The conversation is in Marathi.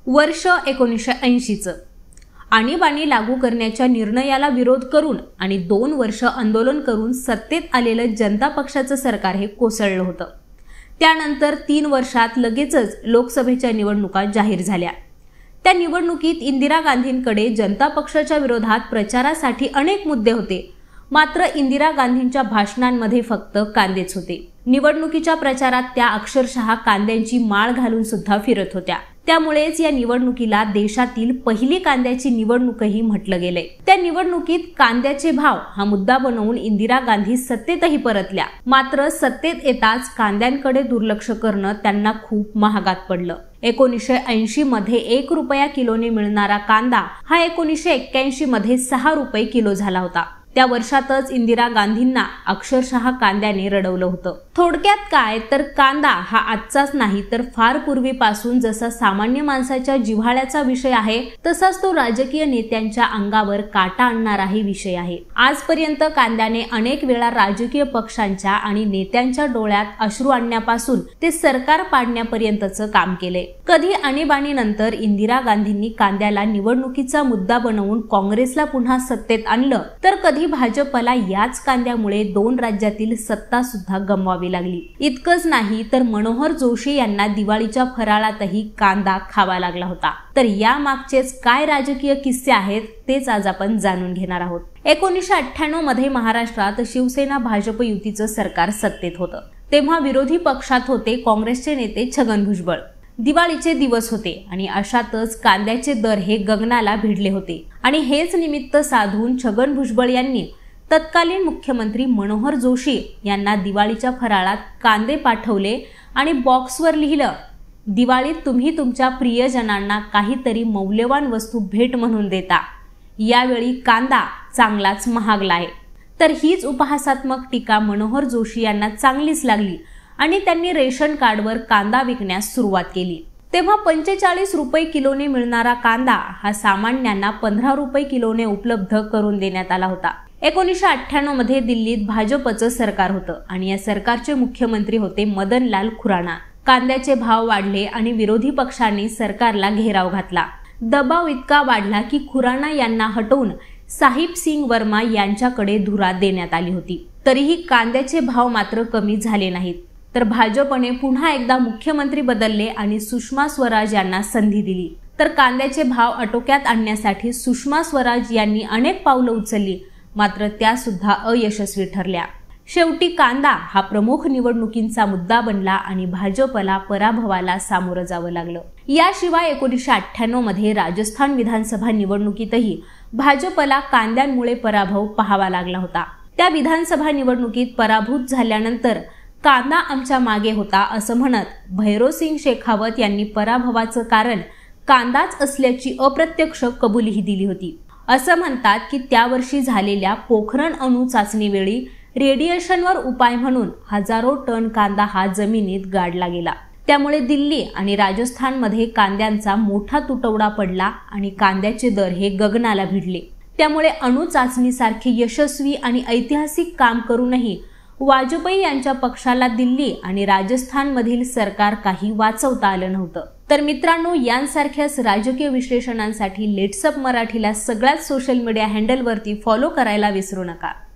वर्ष 1980चं आणीबाणी लागू करण्याच्या निर्णयाला विरोध करून आणि 2 वर्ष आंदोलन करून सत्तेत आलेलं जनता पक्षाचं सरकार हे कोसळलं होतं। त्यानंतर 3 वर्षात लगेचच लोकसभेच्या निवडणुका जाहीर झाल्या। त्या निवडणुकीत इंदिरा गांधींकडे जनता पक्षाच्या विरोधात प्रचारासाठी अनेक मुद्दे होते, मात्र इंदिरा गांधींच्या भाषणांमध्ये फक्त कांदेच होते। निवडणुकीच्या प्रचारात त्या अक्षरशः कांद्यांची माळ घालून सुद्धा फिरत होत्या। त्यामुळेच या निवडणुकीला देशातील पहिली कांद्याची निवडणूकही म्हटलं गेलंय। त्या निवडणुकीत कांद्याचे भाव हा मुद्दा बनवून इंदिरा गांधी सत्तेतही परतल्या, मात्र सत्तेत येताच कांद्यांकडे दुर्लक्ष करणं त्यांना खूप महागात पडलं। 1980 मध्ये 1 रुपया किलोने मिळणारा कांदा हा 1981 मध्ये 6 रुपये किलो झाला होता। त्या वर्षातच इंदिरा गांधींना अक्षरशः कांद्याने रडवलं होतं। थोडक्यात काय तर कांदा हा आजचाच नाही तर फार पूर्वीपासून जसा सामान्य माणसाच्या जिव्हाळ्याचा विषय आहे, तसाच तो राजकीय नेत्यांच्या अंगावर काटा आणणाराही विषय आहे। आजपर्यंत कांद्याने अनेक वेळा राजकीय पक्षांच्या आणि नेत्यांच्या डोळ्यात अश्रू आणण्यापासून ते सरकार पाडण्यापर्यंतचं काम केले। कधी आणीबाणीनंतर इंदिरा गांधींनी कांद्याला निवडणुकीचा मुद्दा बनवून काँग्रेसला पुन्हा सत्तेत आणलं, तर कधी भाजपला याच कांद्यामुळे 2 राज्यातील सत्ता सुद्धा गमवावी लागली। इतकंच नाही तर मनोहर जोशी यांना दिवाळीच्या फराळातही कांदा खावा लागला होता। तर या मागचेच काय राजकीय किस्से आहेत तेच आज आपण जाणून घेणार आहोत। 1998 मध्ये महाराष्ट्रात शिवसेना भाजप युतीचं सरकार सत्तेत होतं। तेव्हा विरोधी पक्षात होते काँग्रेसचे नेते छगन भुजबळ। दिवाळीचे दिवस होते आणि अशातच कांद्याचे दर हे गगनाला भिडले होते आणि हेच निमित्त साधून छगन भुजबळ यांनी तत्कालीन मुख्यमंत्री मनोहर जोशी यांना दिवाळीच्या फराळात कांदे पाठवले आणि बॉक्सवर लिहिलं, दिवाळीत तुम्ही तुमच्या प्रियजनांना काहीतरी मौल्यवान वस्तू भेट म्हणून देता, यावेळी कांदा चांगलाच महागला आहे। तर हीच उपहासात्मक टीका मनोहर जोशी यांना चांगलीच लागली आणि त्यांनी रेशन कार्डवर कांदा विकण्यास सुरुवात केली। तेव्हा 45 रुपये किलोने मिळणारा कांदा हा सामान्यांना 15 रुपये किलोने उपलब्ध करून देण्यात आला होता। 1998 मध्ये दिल्लीत भाजपचं सरकार होतं आणि या सरकारचे मुख्यमंत्री होते मदनलाल खुराना। कांद्याचे भाव वाढले आणि विरोधी पक्षांनी सरकारला घेराव घातला। दबाव इतका वाढला की खुराना यांना हटवून साहिब सिंग वर्मा यांच्याकडे धुरा देण्यात आली होती। तरीही कांद्याचे भाव मात्र कमी झाले नाहीत। तर भाजपने पुन्हा एकदा मुख्यमंत्री बदलले आणि सुषमा स्वराज यांना संधी दिली। तर कांद्याचे भाव आटोक्यात आणण्यासाठी सुषमा स्वराज यांनी अनेक पावलं उचलली, मात्र त्या सुद्धा अयशस्वी ठरल्या। शेवटी कांदा हा प्रमुख निवडणुकींचा मुद्दा बनला आणि भाजपला पराभवाला सामोरं जावं लागलं। याशिवाय 1998 मध्ये राजस्थान विधानसभा निवडणुकीतही भाजपला कांद्यांमुळे पराभव पाहावा लागला होता। त्या विधानसभा निवडणुकीत पराभूत झाल्यानंतर कांदा आमच्या मागे होता असं म्हणत भैरोसिंग शेखावत यांनी पराभवाचं कारण कांदाच असल्याची अप्रत्यक्ष कबुलीही दिली होती। असं म्हणतात की त्या वर्षी झालेल्या पोखरण अणु चाचणीवेळी रेडिएशनवर उपाय म्हणून हजारो टन कांदा हा जमिनीत गाडला गेला। त्यामुळे दिल्ली आणि राजस्थानमध्ये कांद्यांचा मोठा तुटवडा पडला आणि कांद्याचे दर हे गगनाला भिडले। त्यामुळे अणु चाचणीसारखे यशस्वी आणि ऐतिहासिक काम करूनही वाजपेयी यांच्या पक्षाला दिल्ली आणि राजस्थानमधील सरकार काही वाचवता आलं नव्हतं। तर मित्रांनो, यांसारख्याच राजकीय विश्लेषणांसाठी लेट्सअप मराठीला सगळ्याच सोशल मीडिया हँडलवरती फॉलो करायला विसरू नका।